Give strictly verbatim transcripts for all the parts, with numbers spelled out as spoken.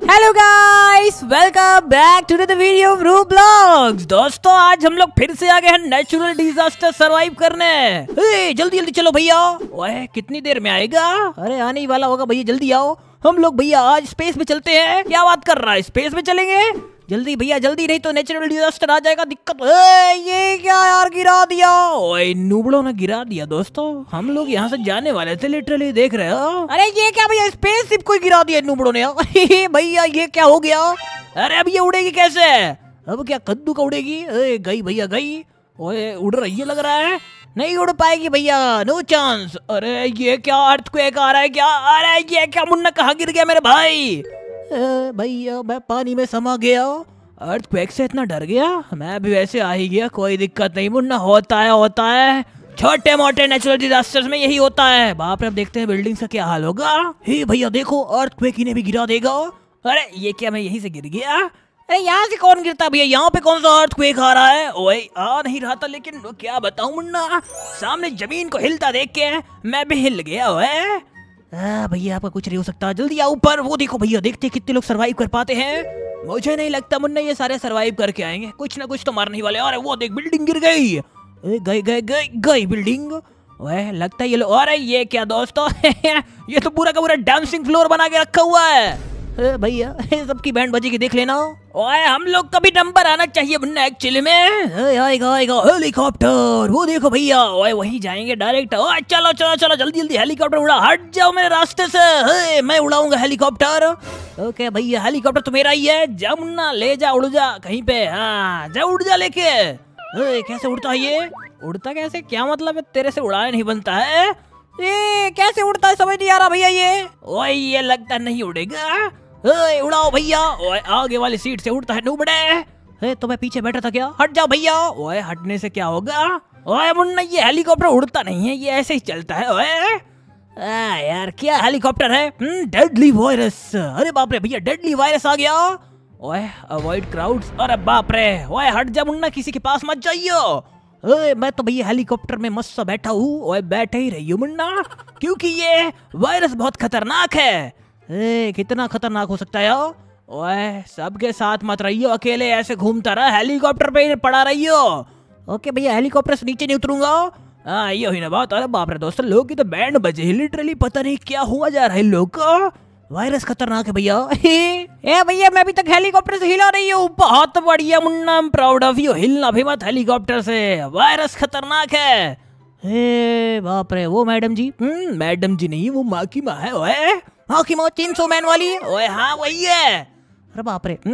Hello guys, welcome back to the video of Roblox. दोस्तों, आज हम लोग फिर से आ गए हैं नेचुरल डिजास्टर सरवाइव करने। ए, जल्दी जल्दी चलो भैया। ओए, कितनी देर में आएगा? अरे आने ही वाला होगा भैया, जल्दी आओ। हम लोग भैया आज स्पेस में चलते हैं। क्या बात कर रहा है, स्पेस में चलेंगे? जल्दी भैया जल्दी, नहीं तो नेचुरल डिजास्टर आ जाएगा, दिक्कत। ए, ये क्या यार, गिरा दिया। ओए, नूबड़ों ने गिरा दिया। दोस्तों, हम लोग यहाँ से जाने वाले थे, लिटरली देख रहे हो। अरे ये क्या भैया, स्पेसशिप को गिरा दिया नूबड़ों ने। भैया ये क्या हो गया? अरे अब ये उड़ेगी कैसे? अब क्या कद्दू का उड़ेगी? ए, गई भैया गई। ओए, उड़ रही है लग रहा है। नहीं उड़ पाएगी भैया, नो चांस। अरे ये क्या अर्थक्वेक आ रहा है क्या? अरे ये क्या, मुन्ना कहाँ गिर गया मेरे भाई? भैया मैं पानी में समा गया। अर्थक्वेक से इतना डर गया? मैं भी वैसे आ ही गया, कोई दिक्कत नहीं मुन्ना, होता है होता है। छोटे मोटे नेचुरल डिजास्टर्स में यही होता है। बाप रे, अब देखते हैं बिल्डिंग का क्या हाल होगा। हे भैया देखो, अर्थक्वेक इन्हें भी गिरा देगा। अरे ये क्या, मैं यहीं से गिर गया? अरे यहाँ से कौन गिरता भैया? यहाँ पे कौन सा अर्थक्वेक आ रहा है? ओए, आ नहीं रहा था, लेकिन क्या बताऊं मुन्ना, सामने जमीन को हिलता देख के मैं भी हिल गया। ओए भैया आपका कुछ नहीं हो सकता, जल्दी आओ ऊपर। वो देखो भैया, देखते कितने लोग सरवाइव कर पाते हैं। मुझे नहीं लगता मुन्ना ये सारे सरवाइव करके आएंगे, कुछ ना कुछ तो मारने वाले। अरे वो देख, बिल्डिंग गिर गई। गई गई गई गई बिल्डिंग। वह लगता है ये लोग। अरे ये क्या दोस्तों, ये तो पूरा का पूरा डांसिंग फ्लोर बना के रखा हुआ है। भैया सबकी बैंड बजी की देख लेना। ओए, हम लोग का भी नंबर आना चाहिए मुन्ना एक्चुअली में। आएगा आएगा हेलीकॉप्टर, वो देखो भैया। ओए वहीं जाएंगे डायरेक्ट। ओए चलो चलो चलो, जल्दी जल्दी हेलीकॉप्टर उड़ा, हट जाओ मेरे रास्ते से। हे, मैं उड़ाऊंगा हेलीकॉप्टर। ओके भैया, हेलीकॉप्टर तो मेरा ही है। जा मुन्ना, ले जा, उड़ जा कहीं पे। हाँ जा, उड़ जा लेके। ए, कैसे उड़ता है ये? उड़ता कैसे, क्या मतलब है? तेरे से उड़ाया नहीं बनता है। ये कैसे उड़ता है, समझ नहीं आ रहा भैया ये। ओए ये लगता नहीं उड़ेगा। ए, उड़ाओ भैया। ओए आगे वाली सीट से उड़ता है नूबड़े। ए, तो मैं पीछे बैठा था क्या? हट जाओ भैया। ओए हटने से क्या होगा? ओए मुन्ना, ये हेलीकॉप्टर उड़ता नहीं है, ये ऐसे ही चलता है। ओए आ, यार क्या हेलीकॉप्टर है? Deadly virus. अरे बाप रे भैया, डेडली वायरस आ गया। ओए अवॉइड क्राउड्स। अरे बाप रे, ओए हट जा मुन्ना, किसी के पास मत जाइयो। ओए मैं तो भैया हेलीकॉप्टर में मस्त बैठा हूँ। ओए बैठे ही रहियो मुन्ना, क्योंकि ये वायरस बहुत खतरनाक है। ए, कितना खतरनाक हो सकता है? ओए सबके साथ मत रहियो, अकेले ऐसे घूमता रहा, हेलीकॉप्टर पे पड़ा रहियो। ओके भैया, हेलीकॉप्टर से नीचे नहीं उतरूंगा। हाँ ये हुई ना बात। अरे बाप रे दोस्तों, लोग की तो बैंड बजे, लिटरली पता नहीं क्या हुआ जा रहा है लोग को। वायरस खतरनाक है भैया। ए भैया, मैं अभी तक हेलीकॉप्टर से हिला रही हूँ। बहुत बढ़िया मुन्ना, प्राउड ऑफ यू। हिलना भी मत हेलीकॉप्टर से, वायरस खतरनाक है। हे बाप रे, वो मैडम जी? हम्म मैडम जी नहीं, वो माँ की माँ है। ओए हाँ की माँ, तीन सौ मैन वाली। ओए हाँ वही है। अरे बाप रे,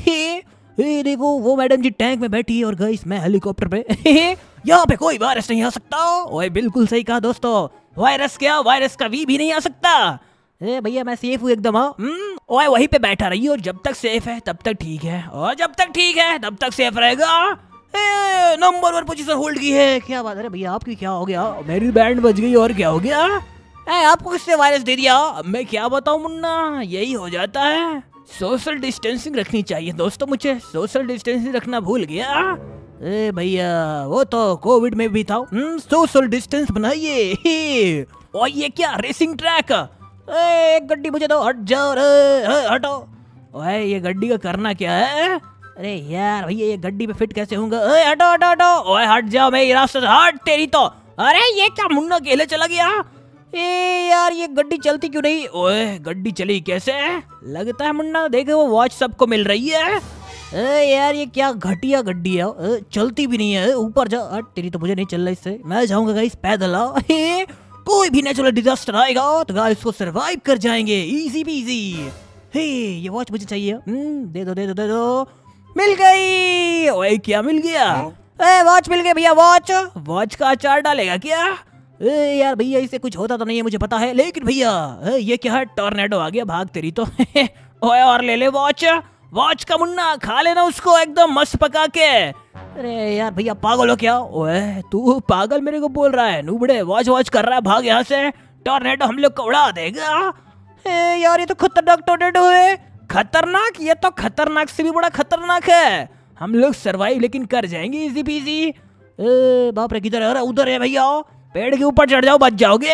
ए देखो वो मैडम जी टैंक में बैठी है और गाइस मैं हेलीकॉप्टर पे। यहाँ पे कोई वायरस नहीं आ सकता। ओए बिल्कुल सही कहा दोस्तों, वायरस क्या, वायरस का वी भी नहीं आ सकता। ए भैया मैं सेफ हूँ एकदम। हम्म ओए वहीं पे बैठा रही, और जब तक सेफ है तब तक ठीक है, और जब तक ठीक है तब तक सेफ रहेगा। नंबर वन पोजीशन होल्ड की है। क्या बात है भैया, आपकी क्या हो गया? मेरी बैंड बज गई, और क्या हो गया? ए, आपको किसने वायरस दे दिया? मैं क्या बताऊं मुन्ना, यही हो जाता है। सोशल डिस्टेंसिंग रखनी चाहिए दोस्तों, मुझे सोशल डिस्टेंसिंग रखना भूल गया। ए भैया वो तो कोविड में भी था। हम्म सोशल डिस्टेंस बनाइए। और ये क्या रेसिंग ट्रैक? ए गड्डी मुझे तो, हट जाओ रे, हटो। ओए ये गड्डी का करना क्या है? अरे यार भैया, ये गड्डी पे फिट कैसे होऊंगा? ए हटो हटो हटो। ओए हट जाओ, मैं रास्ते से, हट तेरी तो। अरे ये क्या, मुन्ना अकेले चला गया? ए यार ये गड्डी चलती क्यों नहीं? ओए गड्डी चली कैसे? लगता है मुन्ना देखो वो वॉच सबको मिल रही है। ए यार ये क्या घटिया गड्डी है, ए, चलती भी नहीं है। ऊपर जा, हट तेरी तो, मुझे नहीं चल रहा इससे, मैं जाऊंगा गाइस पैदल। ए, कोई भी नेचुरल डिजास्टर आएगा तो गाइस उसको सरवाइव कर जाएंगे, इजी पीजी। हे ये वॉच मुझे चाहिए। हम्म दे दो दे दो दे दो। मिल गई। ओए क्या मिल गया? ए वॉच मिल गई भैया, वॉच। वॉच का अचार डालेगा क्या? ए यार भैया इससे कुछ होता तो नहीं है मुझे पता है, लेकिन भैया ये क्या है? टॉर्नेडो आ गया, भाग तेरी तो। ओए और ले ले वॉच, वॉच का मुन्ना, खा लेना उसको एकदम मस्त पका के। अरे यार भैया पागल हो क्या? ओए तू पागल मेरे को बोल रहा है? नूबड़े वॉच वॉच कर रहा है, भाग यहाँ से, टॉर्नेडो हम लोग को उड़ा देगा। ए यार ये तो खतरनाक टॉर्नेडो है। खतरनाक? ये तो खतरनाक से भी बड़ा खतरनाक है। हम लोग सरवाइव लेकिन कर जाएंगे इजी पीजी। बाप रे किधर है? उधर है भैया, पेड़ के ऊपर चढ़ जाओ, बच जाओगे।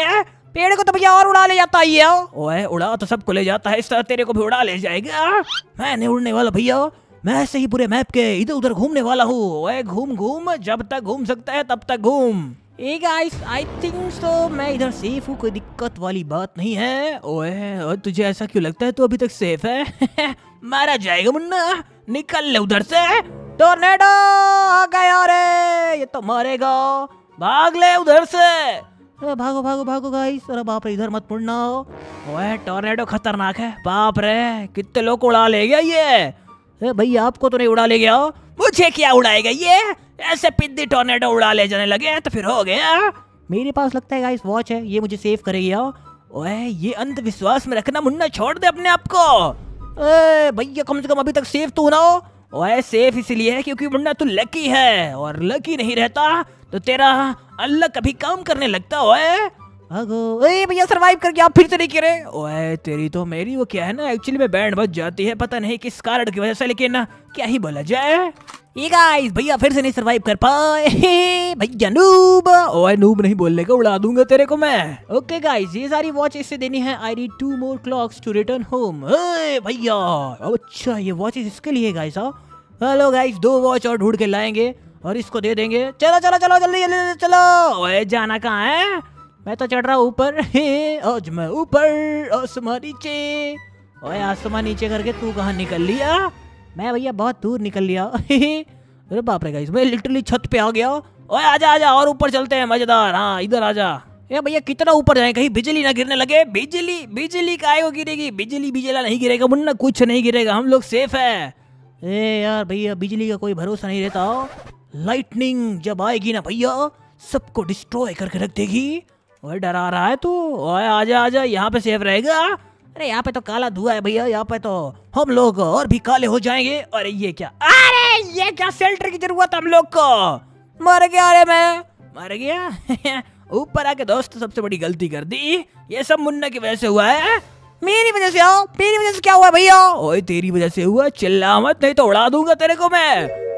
पेड़ को तो भैया और उड़ा ले जाता है ये। ओए उड़ा तो सबको ले जाता है, इस तरह तेरे को भी उड़ा ले जाएगा। मैं नहीं उड़ने वाला भैया, मैं ऐसे ही पूरे मैप के इधर उधर घूमने वाला हूँ। ओए घूम घूम, जब तक घूम सकता है तब तक घूम। ए गाइस आई थिंक सो मैं इधर सेफ हूँ, कोई दिक्कत वाली बात नहीं है। ओए और तुझे ऐसा क्यों लगता है तू अभी तक सेफ है? मारा जाएगा मुन्ना, निकल ले उधर से। टोर्नेडो आ गया रे, ये तो मारेगा, भाग ले उधर से। अरे भागो भागो भागो गाइस, अरे बाप रे इधर मत मुड़ना। ओए टोर्नेडो खतरनाक है, बाप रे कितने लोग उड़ा ले गया ये। भैया आपको तो नहीं उड़ा ले गया, मुझे क्या उड़ाएगा ये? ऐसे पिद्दी टोर्नेडो उड़ा ले जाने लगे तो फिर हो गया। मेरे पास लगता है गाइस वॉच है, ये मुझे सेव करेगी। ओए ये अंधविश्वास में रखना मुन्ना, छोड़ दे अपने आप को। भैया कम से कम अभी तक सेफ तू ना। ओए सेफ इसलिए है क्योंकि मुन्ना तू लकी है, और लकी नहीं रहता तो तेरा अल्लाह कभी काम करने लगता। ओए भागो। ए भैया सरवाइव करके आप फिर से नहीं गिरे। ओए तेरी तो मेरी वो क्या है ना, एक्चुअली में बैंड बज जाती है, पता नहीं किस कारण की वजह से, लेकिन क्या ही बोला जाए। ये गाइस भैया फिर से नहीं सरवाइव कर पाए। भैया नूब। ओए नूब नहीं बोलने का, उड़ा दूंगा तेरे को मैं। ओके गाइस ये सारी वॉच इससे देनी है। I need two more clocks to return home. भैया अच्छा ये वॉच इसके लिए गाइस। हेलो गाइस दो वॉच और ढूंढ के लाएंगे और इसको दे देंगे। चलो चलो चलो जल्दी जल्दी चलो। ओए जाना कहाँ है? मैं तो चढ़ रहा हूँ ऊपर। आज मैं ऊपर, आसमान नीचे। ओए आसमान नीचे करके तू कहाँ निकल लिया? मैं भैया बहुत दूर निकल लिया। अरे बाप रे गाइस मैं लिटरली छत पे आ गया। ओए आजा आजा और ऊपर चलते हैं, मजेदार। हाँ इधर आजा। ये भैया कितना ऊपर जाए, कहीं बिजली ना गिरने लगे। बिजली बिजली काहे को गिरेगी? बिजली बिजला नहीं गिरेगा मुन्ना, कुछ नहीं गिरेगा, हम लोग सेफ है। ए यार भैया बिजली का कोई भरोसा नहीं रहता। लाइटनिंग जब आएगी ना भैया सबको डिस्ट्रॉय करके रख देगी। ओए डरा रहा है तू? ओए आजा आजा, यहाँ पे सेफ रहेगा। अरे यहाँ पे तो काला धुआं है भैया, यहाँ पे तो हम लोग और भी काले हो जाएंगे। अरे ये क्या, अरे ये क्या शेल्टर की जरूरत हम लोग को? मर गया। अरे मैं मर गया। ऊपर आके दोस्त सबसे बड़ी गलती कर दी, ये सब मुन्ना की वजह से हुआ है। मेरी वजह से? आओ मेरी वजह से क्या हुआ भैया? ओए तेरी वजह से हुआ, चिल्ला मत नहीं तो उड़ा दूंगा तेरे को मैं।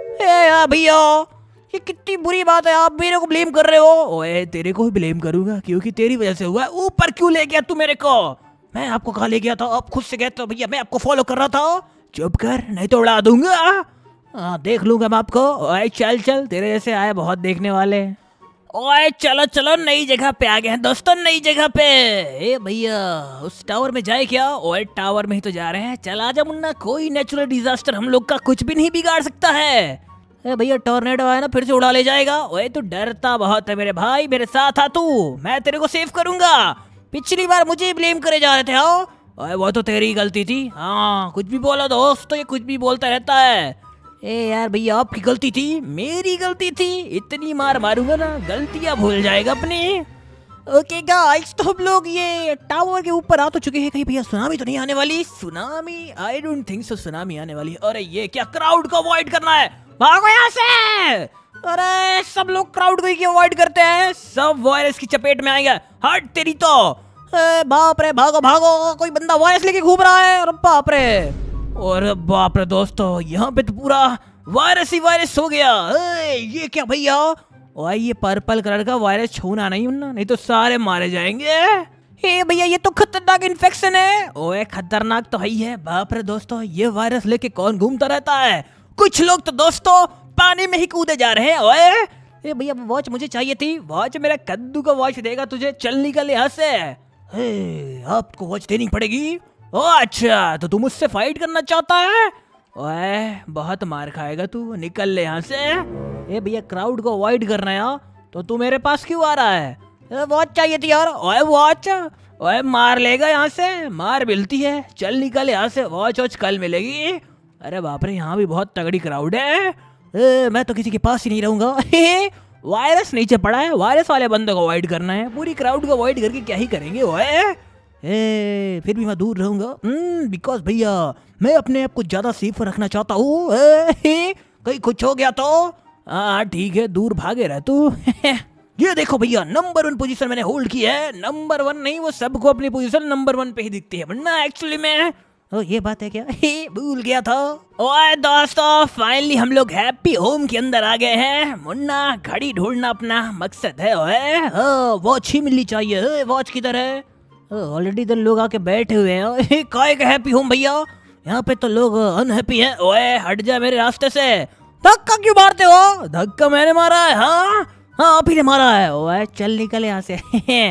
ए भैया ये कितनी बुरी बात है, आप मेरे को ब्लेम कर रहे हो। ओए तेरे को ही ब्लेम करूंगा क्योंकि तेरी वजह से हुआ है। ऊपर क्यों ले गया तू मेरे को? मैं आपको कहाँ ले गया था? आप खुद से कहते हो भैया मैं आपको फॉलो कर रहा था। चुप कर नहीं तो उड़ा दूंगा। हाँ देख लूंगा मैं आपको। ओए चल चल, तेरे जैसे आए बहुत देखने वाले। ओए चलो चलो नई जगह पे आ गए हैं दोस्तों, नई जगह पे। ए भैया उस टावर में जाए क्या? ओए टावर में ही तो जा रहे हैं, चल आजा मुन्ना, कोई नेचुरल डिजास्टर हम लोग का कुछ भी नहीं बिगाड़ सकता है। ए भैया टॉर्नेडो आया ना फिर से उड़ा ले जाएगा। ओए तू डरता बहुत है मेरे भाई, मेरे साथ आ तू, मैं तेरे को सेव करूंगा। पिछली बार मुझे ही ब्लेम करे जा रहे थे। आओ ओए वो तो तेरी गलती थी। हाँ कुछ भी बोला दोस्त तो ये कुछ भी बोलता रहता है। ए यार भैया आपकी गलती थी, मेरी गलती थी, इतनी मार मारूंगा ना गलतियां भूल जाएगा अपनी। ओके गाइस तो हम लोग ये टावर के ऊपर आ तो चुके हैं। कहीं भैया सुनामी तो नहीं आने वाली? Tsunami I don't think so tsunami आने वाली। अरे ये क्या, क्राउड को अवॉइड करना है, भागो यहाँ से। अरे सब लोग क्राउड को ही अवॉइड करते हैं, सब वायरस की चपेट में आएंगे। हट तेरी तो। ए, बाप रे भागो भागो, कोई बंदा वायरस लेके घूम रहा है। अरे बाप रे, और बाप रे दोस्तों यहाँ पे तो पूरा वायरस ही वायरस हो गया। ए, ये क्या भैया? और ये पर्पल कलर का वायरस छूना नहीं उन्ना, नहीं तो सारे मारे जाएंगे। हे भैया ये तो खतरनाक इन्फेक्शन है। ओए खतरनाक तो है ही है। बाप रे दोस्तों ये वायरस लेके कौन घूमता रहता है? कुछ लोग तो दोस्तों पानी में ही कूदे जा रहे हैं। ओए ए भैया वॉच मुझे चाहिए थी, वॉच मेरा कद्दू का वॉच देगा तुझे, चल निकल यहाँ से। हे आपको वॉच देनी पड़ेगी। ओ अच्छा तो तू मुझसे फाइट करना चाहता है? ओए बहुत मार खाएगा तू, निकल ले यहाँ से। ए भैया क्राउड को अवॉइड करना है तो तू मेरे पास क्यों आ रहा है? वॉच चाहिए थी यार। ओए वॉच, ओए मार लेगा यहाँ से, मार मिलती है, चल निकल यहाँ से, वॉच वॉच कल मिलेगी। अरे बाप रे यहाँ भी बहुत तगड़ी क्राउड है। ए, मैं तो किसी के पास ही नहीं रहूंगा। वायरस नीचे पड़ा है, वायरस वाले बंदे को अवॉइड करना है, पूरी क्राउड को अवॉइड करके क्या ही करेंगे। ओए ए, फिर भी मैं दूर रहूंगा बिकॉज भैया मैं अपने आप को ज्यादा सेफ रखना चाहता हूँ। कहीं कुछ हो गया तो हाँ ठीक है दूर भागे रह तू। ये देखो भैया नंबर वन पोजीशन मैंने होल्ड की है। नंबर वन नहीं, वो सबको अपनी पोजीशन नंबर वन पे ही दिखती है, वरना एक्चुअली में ओ ये बात है क्या? हे, भूल गया था। ओए दोस्तों, फाइनली हम लोग हैप्पी होम के अंदर आ गए हैं। मुन्ना, घड़ी ढूंढना अपना मकसद है। ओए वॉच ही मिलनी चाहिए। वॉच किधर है? ऑलरेडी इधर लोग आके बैठे हुए हैं। काय का हैप्पी होम भैया? यहाँ पे तो लोग अनहैप्पी हैं। ओए हट जा मेरे रास्ते से। धक्का क्यों मारते हो? धक्का मैंने मारा है। हाँ हाँ आप ही ने मारा है। ओए चल निकल यहाँ से।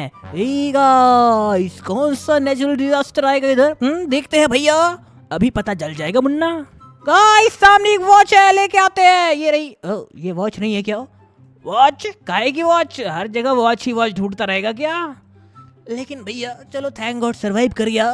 गाइस कौन सा नेचुरल डिजास्टर आएगा इधर? हम्म देखते हैं भैया, अभी पता चल जाएगा मुन्ना। गाइस सामने एक वॉच है, लेके आते हैं। ये रही। ओ, ये वॉच नहीं है क्या? वॉच काहे की वॉच? हर जगह वॉच ही वॉच ढूंढता रहेगा क्या? लेकिन भैया चलो थैंक गॉड सरवाइव कर गया।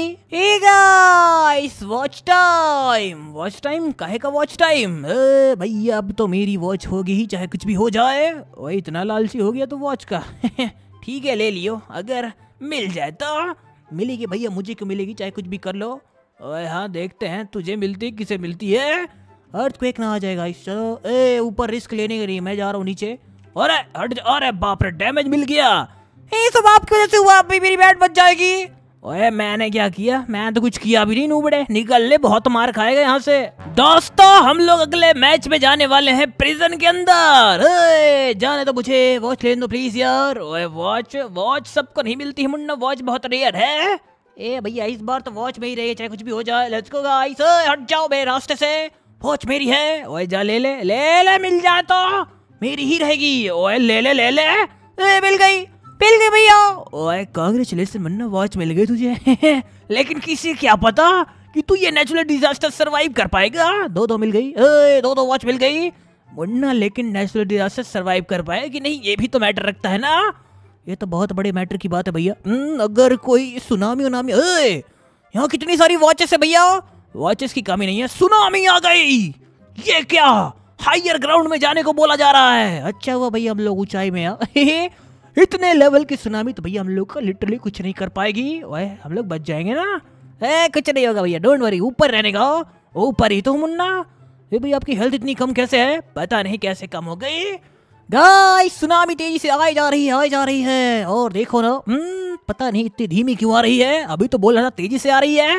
Guys watch time. Watch time काहे का वॉच टाइम? भैया अब तो मेरी वॉच होगी ही, चाहे कुछ भी हो जाए। वही इतना लालची हो गया तो वॉच का। ठीक है ले लियो, अगर मिल जाए तो। मिलेगी भैया, मुझे क्यों मिलेगी, चाहे कुछ भी कर लो। ओए हाँ देखते हैं तुझे मिलती किसे मिलती है। अर्थक्वेक ना आ जाएगा इस। चलो ए ऊपर रिस्क लेने के लिए मैं जा रहा हूँ नीचे। अरे हट। अरे बाप रे डैमेज मिल गया। ये सब आपकी वजह से हुआ। अभी मेरी बैट बच जाएगी। ओए मैंने क्या किया? मैं तो कुछ किया भी नहीं। नूबड़े निकल ले, बहुत मार खाएगा यहाँ से। दोस्तों हम लोग अगले मैच में जाने वाले हैं प्रिजन के अंदर। ए, जाने तो मुझे वॉच लेने दो प्लीज यार। ओए वॉच वॉच सबको नहीं मिलती है मुन्ना, वॉच बहुत रेयर है। ए भैया इस बार तो वॉच में ही रहेगी, चाहे कुछ भी हो जाए। Let's go guys. हट जाओ मेरे रास्ते से, वॉच मेरी है। ओए जा ले ले ले ले, मिल जाए तो मेरी ही रहेगी। ओए ले ले ले ले। ए, मिल गई मिल गई भैया। ओए कांग्रेचुलेशन मुन्ना, वॉच मिल गई तुझे। लेकिन किसी क्या पता कि तू ये नेचुरल डिजास्टर सरवाइव कर पाएगा। दो दो मिल गई। ए, दो दो वॉच मिल गई मुन्ना, लेकिन नेचुरल डिजास्टर सरवाइव कर पाए कि नहीं ये भी तो मैटर रखता है ना। ये तो बहुत बड़े मैटर की बात है भैया। अगर कोई सुनामी उनामी। यहाँ कितनी सारी वॉचेस है भैया, वॉचेस की कमी नहीं है। सुनामी आ गई, ये क्या? हायर ग्राउंड में जाने को बोला जा रहा है। अच्छा हुआ भैया हम लोग ऊंचाई में आ। इतने लेवल की सुनामी तो भैया हम लोग का लिटरली कुछ नहीं कर पाएगी। ओए हम लोग बच जाएंगे ना। ए, कुछ नहीं होगा भैया, डोंट वरी। ऊपर रहने का, ऊपर ही तो मुन्ना। ये भैया आपकी हेल्थ इतनी कम कैसे है? पता नहीं कैसे कम हो गई। गाइस सुनामी तेजी से आई जा रही है, आई जा रही है। और देखो ना, हम्म पता नहीं इतनी धीमी क्यों आ रही है। अभी तो बोल रहा था तेजी से आ रही है।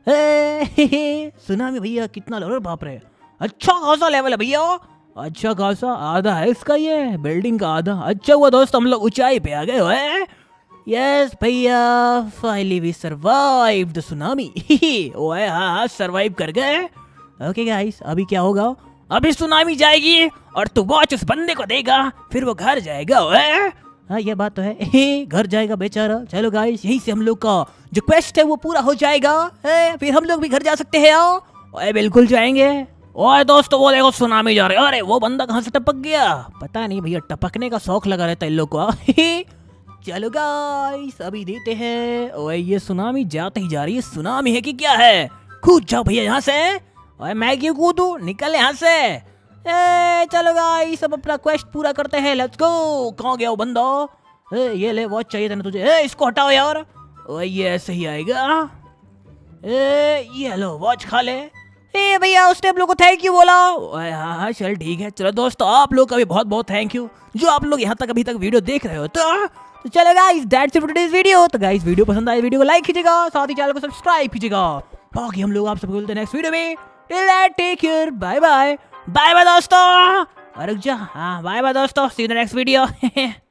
ए, सुनामी भैया कितना लेवल? बाप रे अच्छा खासा लेवल है भैया। अच्छा खासा आधा है इसका, ये बिल्डिंग का आधा। अच्छा हुआ दोस्त हम लोग ऊंचाई पे आ गए हुए। यस भैया finally we survive the tsunami. ओए हाँ हाँ सरवाइव कर गए। ओके गाइस अभी क्या होगा? अभी सुनामी जाएगी और तू वॉच उस बंदे को देगा, फिर वो घर जाएगा। ओए हाँ ये बात तो है, घर जाएगा बेचारा। चलो गाइस यही से हम लोग का जो क्वेस्ट है वो पूरा हो जाएगा। ए, फिर हम लोग भी घर जा सकते हैं। ओए बिल्कुल जाएंगे। ओए दोस्तों वो देखो सुनामी जा रही है। अरे वो बंदा कहाँ से टपक गया? पता नहीं भैया, टपकने का शौक लगा रहता है इन लोग को। चलो गाइस अभी देते हैं। ओए ये सुनामी जाते ही जा रही है। सुनामी है कि क्या है? कूद जाओ भैया यहाँ से। ओए मैं क्यों कूदूं? निकल यहाँ से। ए, चलो गाइस अब अपना क्वेस्ट पूरा करते हैं। Let's go. कहाँ गया वो बंदा? ए, ये ले वॉच चाहिए था ना तुझे। ए, इसको हटाओ यार। ओए ये ऐसे ही आएगा। ए, ये लो वॉच खा ले। ए भैया उसने आप लोग को थैंक यू बोला। हाँ हाँ चल ठीक है। चलो दोस्तों आप लोग का भी बहुत बहुत थैंक यू जो आप लोग यहाँ तक अभी तक वीडियो देख रहे हो। तो, तो चलो guys that's it for today's video. तो गाइस वीडियो पसंद आए वीडियो को लाइक कीजिएगा, साथ ही चैनल को सब्सक्राइब कीजिएगा। बाकी हम लोग आप सबको मिलते हैं नेक्स्ट वीडियो में। Till that take care, bye bye. Bye bye दोस्तों। अरे जा हाँ बाय बाय दोस्तों, see you in the next video.